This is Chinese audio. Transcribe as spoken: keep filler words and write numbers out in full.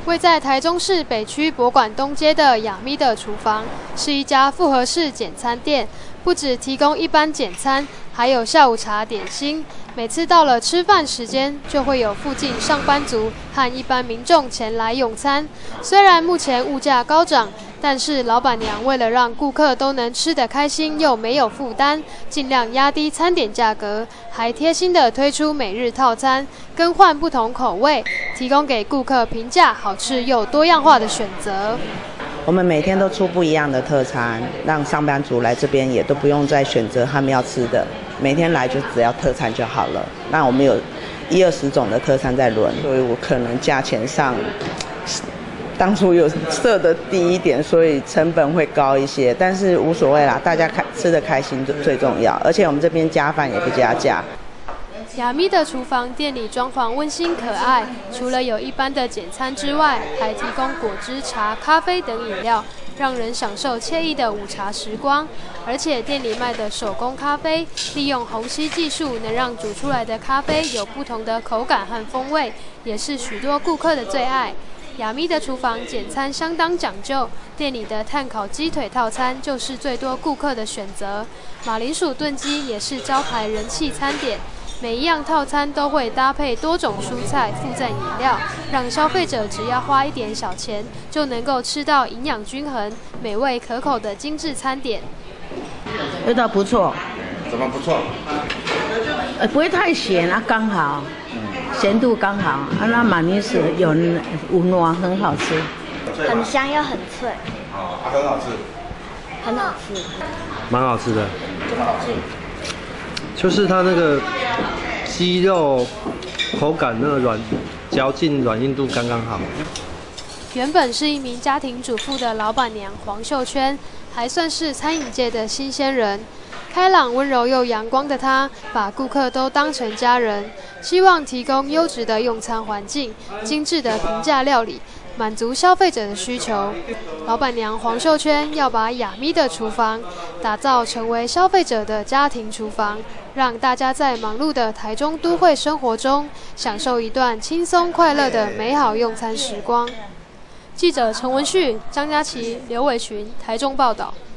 位在台中市北区博馆东街的雅咪的厨房，是一家复合式简餐店，不只提供一般简餐，还有下午茶点心。每次到了吃饭时间，就会有附近上班族和一般民众前来用餐。虽然目前物价高涨，但是老板娘为了让顾客都能吃得开心又没有负担，尽量压低餐点价格，还贴心地推出每日套餐，更换不同口味，提供给顾客平价、好吃又多样化的选择。 我们每天都出不一样的特餐，让上班族来这边也都不用再选择他们要吃的，每天来就只要特餐就好了。那我们有一二十种的特餐在轮，所以我可能价钱上当初有设的低一点，所以成本会高一些，但是无所谓啦，大家开吃得开心最重要。而且我们这边加饭也不加价。 雅咪的厨房店里装潢温馨可爱，除了有一般的简餐之外，还提供果汁、茶、咖啡等饮料，让人享受惬意的午茶时光。而且店里卖的手工咖啡，利用虹吸技术，能让煮出来的咖啡有不同的口感和风味，也是许多顾客的最爱。雅咪的厨房简餐相当讲究，店里的炭烤鸡腿套餐就是最多顾客的选择。马铃薯炖鸡也是招牌人气餐点。每一样套餐都会搭配多种蔬菜、附赠饮料，让消费者只要花一点小钱，就能够吃到营养均衡、美味可口的精致餐点。 味道不错。 怎么不错？ 呃，不会太咸啊，刚好，咸度刚好。啊，那马铃薯有有糯，很好吃。 很香又很脆。 哦，啊，很好吃。 很好吃。 蛮好吃的。 怎么好吃？ 就是它那个鸡肉口感那个软嚼劲软硬度刚刚好。 原本是一名家庭主妇的老板娘黄秀娟，还算是餐饮界的新鲜人。开朗温柔又阳光的她，把顾客都当成家人，希望提供优质的用餐环境、精致的平价料理，满足消费者的需求。老板娘黄秀娟要把雅咪的厨房打造成为消费者的家庭厨房，让大家在忙碌的台中都会生活中，享受一段轻松快乐的美好用餐时光。记者陈文旭、张佳琪、刘伟群，台中报道。